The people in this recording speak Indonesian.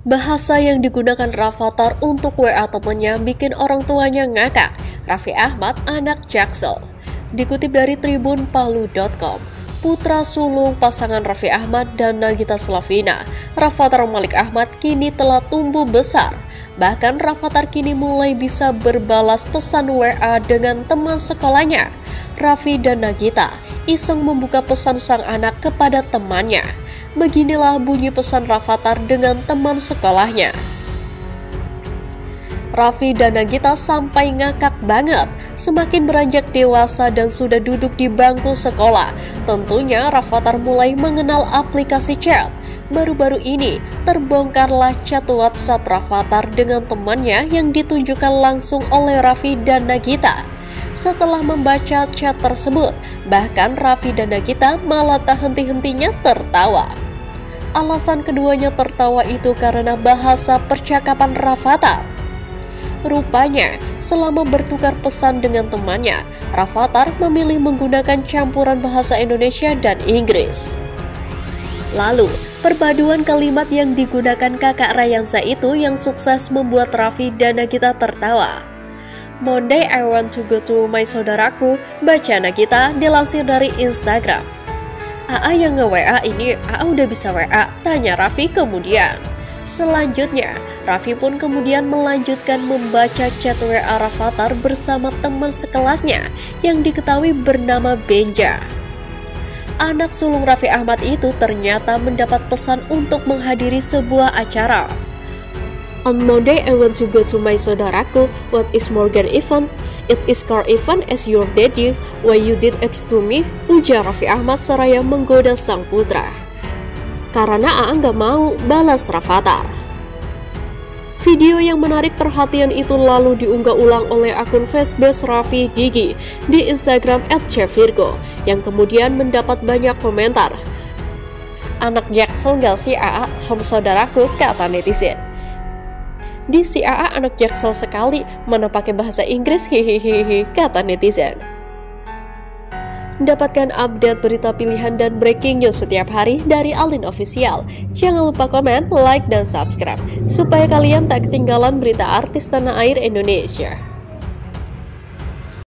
Bahasa yang digunakan Rafathar untuk WA temannya bikin orang tuanya ngakak. Raffi Ahmad, anak Jaksel. Dikutip dari tribunpalu.com, putra sulung pasangan Raffi Ahmad dan Nagita Slavina, Rafathar Malik Ahmad kini telah tumbuh besar. Bahkan Rafathar kini mulai bisa berbalas pesan WA dengan teman sekolahnya. Raffi dan Nagita iseng membuka pesan sang anak kepada temannya. Beginilah bunyi pesan Rafathar dengan teman sekolahnya. Raffi dan Nagita sampai ngakak banget. Semakin beranjak dewasa dan sudah duduk di bangku sekolah, tentunya Rafathar mulai mengenal aplikasi chat. Baru-baru ini terbongkarlah chat WhatsApp Rafathar dengan temannya yang ditunjukkan langsung oleh Raffi dan Nagita. Setelah membaca chat tersebut, bahkan Raffi dan Nagita malah tak henti-hentinya tertawa. Alasan keduanya tertawa itu karena bahasa percakapan Rafathar. Rupanya, selama bertukar pesan dengan temannya, Rafathar memilih menggunakan campuran bahasa Indonesia dan Inggris. Lalu, perpaduan kalimat yang digunakan kakak Rayansa itu yang sukses membuat Raffi dan Nagita tertawa. Monday I want to go to my saudaraku, baca Nagita dilansir dari Instagram. AA yang nge-WA ini, AA udah bisa WA, tanya Raffi kemudian. Selanjutnya, Raffi pun kemudian melanjutkan membaca chat WA Rafathar bersama teman sekelasnya yang diketahui bernama Benja. Anak sulung Raffi Ahmad itu ternyata mendapat pesan untuk menghadiri sebuah acara. On Monday I want to go to my saudaraku. What is Morgan event? It is car event as your daddy. Why you did X to me? Ujar Raffi Ahmad seraya menggoda sang putra. Karena AA nggak mau, balas Rafathar. Video yang menarik perhatian itu lalu diunggah ulang oleh akun fanbase Raffi Gigi di Instagram @cvirgo yang kemudian mendapat banyak komentar. Anak Jaksel nggak sih AA, home saudaraku, kata netizen. Di si AA anak Jaksel sekali, mana pakai bahasa Inggris, hihihihi, kata netizen. Dapatkan update berita pilihan dan breaking news setiap hari dari Alin Official. Jangan lupa komen, like, dan subscribe, supaya kalian tak ketinggalan berita artis tanah air Indonesia.